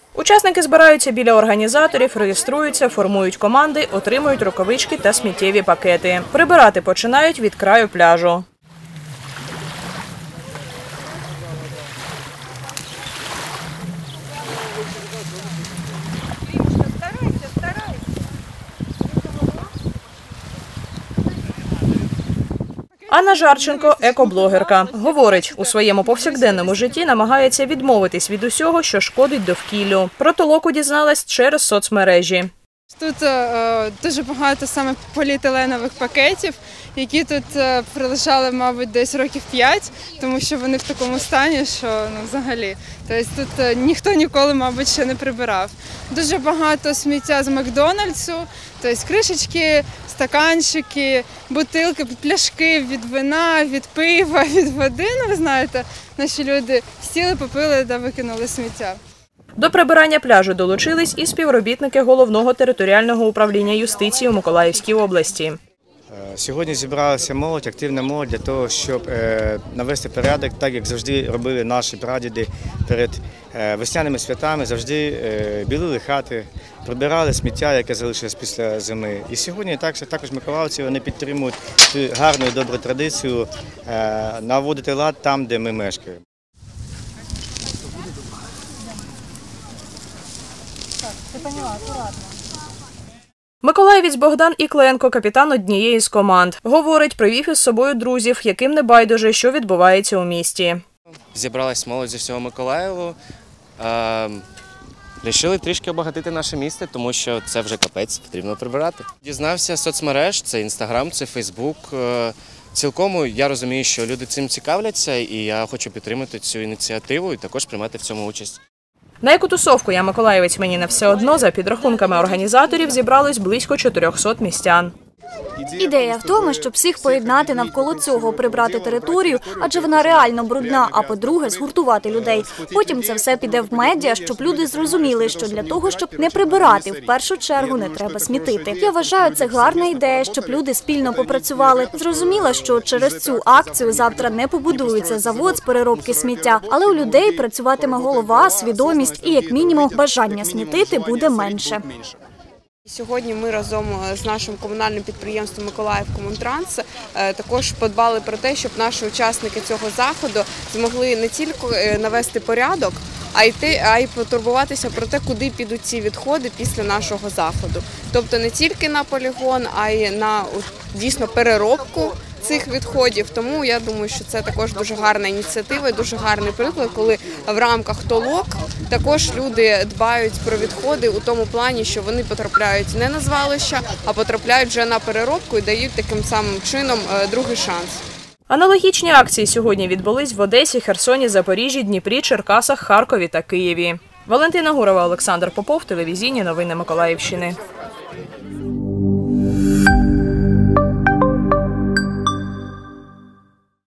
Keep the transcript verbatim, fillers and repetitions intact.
Учасники збираються біля організаторів, реєструються, формують команди, отримують рукавички та сміттєві пакети. Прибирати починають від краю пляжу. Анна Жарченко – екоблогерка. Говорить, у своєму повсякденному житті намагається відмовитись від усього, що шкодить довкіллю. Про толоку дізналась через соцмережі. Тут е, дуже багато саме поліетиленових пакетів, які тут е, прилежали, мабуть, десь років п'ять, тому що вони в такому стані, що ну, взагалі. Тобто тут е, ніхто ніколи, мабуть, ще не прибирав. Дуже багато сміття з Макдональдсу, тобто кришечки, стаканчики, бутилки, пляшки від вина, від пива, від води. Ну, ви знаєте, наші люди сіли, попили та викинули сміття. До прибирання пляжу долучились і співробітники Головного територіального управління юстиції у Миколаївській області. Сьогодні зібралася молодь, активна молодь для того, щоб навести порядок, так як завжди робили наші прадіди перед весняними святами, завжди білили хати, прибирали сміття, яке залишилось після зими. І сьогодні також миколаївці вони підтримують цю гарну і добру традицію наводити лад там, де ми мешкаємо. Миколаївець Богдан Ікленко – капітан однієї з команд. Говорить, привів із собою друзів, яким не байдуже, що відбувається у місті. Зібралась молодь зі всього Миколаєву. Рішили трішки обагатити наше місто, тому що це вже капець, потрібно прибирати. Дізнався з соцмереж, це Інстаграм, це Фейсбук. Цілком я розумію, що люди цим цікавляться, і я хочу підтримати цю ініціативу і також приймати в цьому участь. На екотусовку «Я миколаївець, мені не все одно» за підрахунками організаторів зібралось близько чотирьохсот містян. Ідея в тому, щоб всіх поєднати навколо цього, прибрати територію, адже вона реально брудна, а по-друге, згуртувати людей. Потім це все піде в медіа, щоб люди зрозуміли, що для того, щоб не прибирати, в першу чергу не треба смітити. Я вважаю, це гарна ідея, щоб люди спільно попрацювали. Зрозуміла, що через цю акцію завтра не побудується завод з переробки сміття, але у людей працюватиме голова, свідомість і, як мінімум, бажання смітити буде менше. Сьогодні ми разом з нашим комунальним підприємством «Миколаївкомунтранс» також подбали про те, щоб наші учасники цього заходу змогли не тільки навести порядок, а й, а й потурбуватися про те, куди підуть ці відходи після нашого заходу. Тобто не тільки на полігон, а й на дійсно переробку цих відходів. Тому я думаю, що це також дуже гарна ініціатива і дуже гарний приклад, коли в рамках толок також люди дбають про відходи у тому плані, що вони потрапляють не на звалища, а потрапляють вже на переробку і дають таким самим чином другий шанс. Аналогічні акції сьогодні відбулись в Одесі, Херсоні, Запоріжжі, Дніпрі, Черкасах, Харкові та Києві. Валентина Гурова, Олександр Попов, телевізійні новини Миколаївщини.